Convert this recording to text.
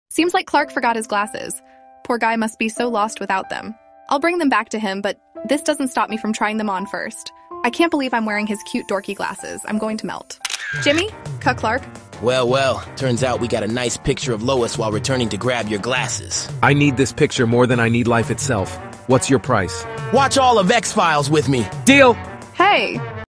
Seems like Clark forgot his glasses. Poor guy must be so lost without them. I'll bring them back to him, but this doesn't stop me from trying them on first. I can't believe I'm wearing his cute dorky glasses. I'm going to melt. Jimmy? Cut Clark? Well, turns out we got a nice picture of Lois while returning to grab your glasses. I need this picture more than I need life itself. What's your price? Watch all of X-Files with me. Deal! Hey!